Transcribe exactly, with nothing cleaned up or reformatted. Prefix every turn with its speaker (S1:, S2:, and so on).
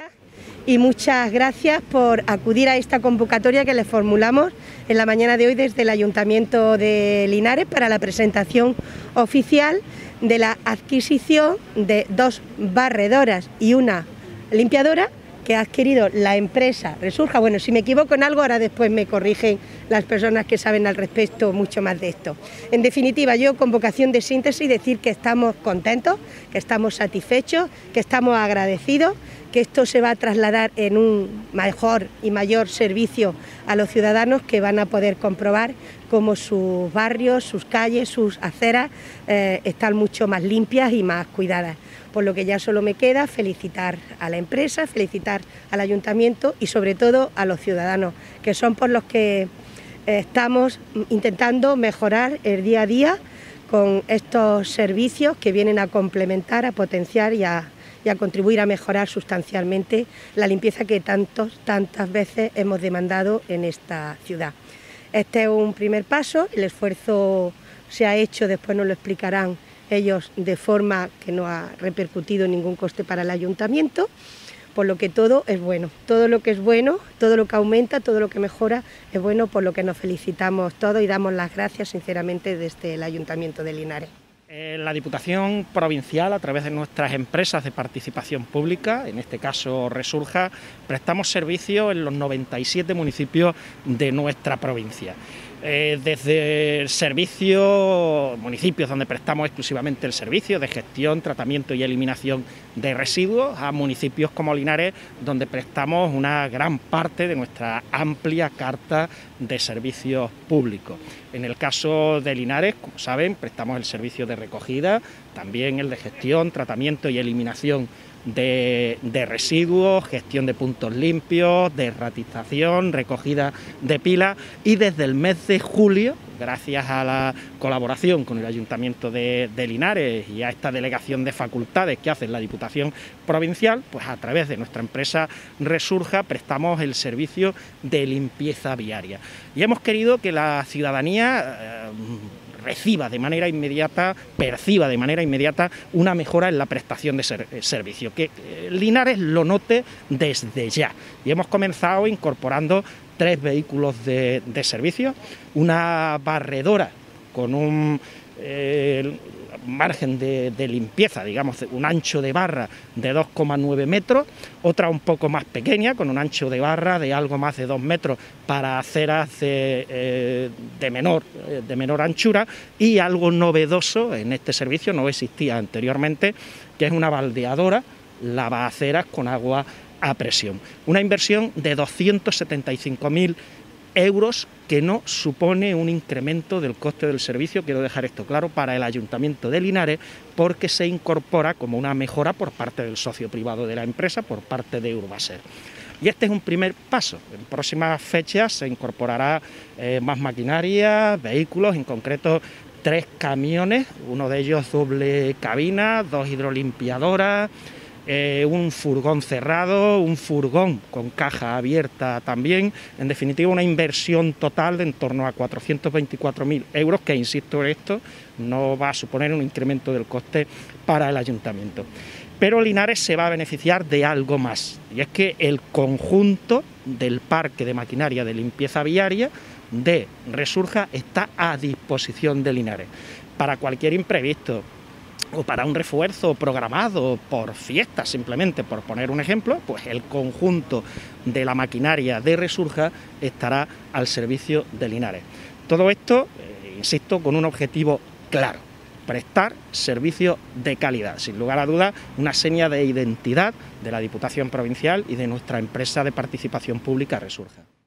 S1: Y muchas gracias por acudir a esta convocatoria que les formulamos en la mañana de hoy desde el Ayuntamiento de Linares para la presentación oficial de la adquisición de dos barredoras y una limpiadora que ha adquirido la empresa Resurja. Bueno, si me equivoco en algo, ahora después me corrigen las personas que saben al respecto mucho más de esto. En definitiva, yo con vocación de síntesis decir que estamos contentos, que estamos satisfechos, que estamos agradecidos, que esto se va a trasladar en un mejor y mayor servicio a los ciudadanos, que van a poder comprobar cómo sus barrios, sus calles, sus aceras eh, están mucho más limpias y más cuidadas. Por lo que ya solo me queda felicitar a la empresa, felicitar al ayuntamiento y sobre todo a los ciudadanos, que son por los que estamos intentando mejorar el día a día con estos servicios que vienen a complementar, a potenciar y a, y a contribuir a mejorar sustancialmente la limpieza que tantos, tantas veces hemos demandado en esta ciudad. Este es un primer paso, el esfuerzo se ha hecho, después nos lo explicarán ellos, de forma que no ha repercutido ningún coste para el ayuntamiento, por lo que todo es bueno, todo lo que es bueno, todo lo que aumenta, todo lo que mejora es bueno, por lo que nos felicitamos todos y damos las gracias sinceramente desde el Ayuntamiento de Linares.
S2: La Diputación Provincial, a través de nuestras empresas de participación pública, en este caso Resurja, prestamos servicio en los noventa y siete municipios de nuestra provincia. Eh, desde el servicio, municipios donde prestamos exclusivamente el servicio de gestión, tratamiento y eliminación de residuos, a municipios como Linares, donde prestamos una gran parte de nuestra amplia carta de servicios públicos. En el caso de Linares, como saben, prestamos el servicio de recogida, también el de gestión, tratamiento y eliminación De, de residuos, gestión de puntos limpios, derratización, recogida de pilas, y desde el mes de julio, gracias a la colaboración con el Ayuntamiento de, de Linares y a esta delegación de facultades que hace la Diputación Provincial, pues a través de nuestra empresa Resurja prestamos el servicio de limpieza viaria. Y hemos querido que la ciudadanía eh, reciba de manera inmediata, perciba de manera inmediata una mejora en la prestación de ser, servicio, que eh, Linares lo note desde ya. Y hemos comenzado incorporando tres vehículos de, de servicio, una barredora con un eh, margen de, de limpieza, digamos, un ancho de barra de dos coma nueve metros, otra un poco más pequeña, con un ancho de barra de algo más de dos metros para aceras de, eh, de, menor, de menor anchura, y algo novedoso en este servicio, no existía anteriormente, que es una baldeadora lavaceras con agua a presión. Una inversión de doscientos setenta y cinco mil euros que no supone un incremento del coste del servicio, quiero dejar esto claro, para el Ayuntamiento de Linares, porque se incorpora como una mejora por parte del socio privado de la empresa, por parte de Urbaser. Y este es un primer paso. En próximas fechas se incorporará eh, más maquinaria, vehículos, en concreto tres camiones, uno de ellos doble cabina, dos hidrolimpiadoras, Eh, un furgón cerrado, un furgón con caja abierta también, en definitiva una inversión total de en torno a cuatrocientos veinticuatro mil euros, que insisto en esto, no va a suponer un incremento del coste para el ayuntamiento. Pero Linares se va a beneficiar de algo más, y es que el conjunto del parque de maquinaria de limpieza viaria de Resurja está a disposición de Linares para cualquier imprevisto, o para un refuerzo programado por fiestas, simplemente por poner un ejemplo, pues el conjunto de la maquinaria de Resurja estará al servicio de Linares. Todo esto, eh, insisto, con un objetivo claro: prestar servicio de calidad, sin lugar a dudas una seña de identidad de la Diputación Provincial y de nuestra empresa de participación pública Resurja.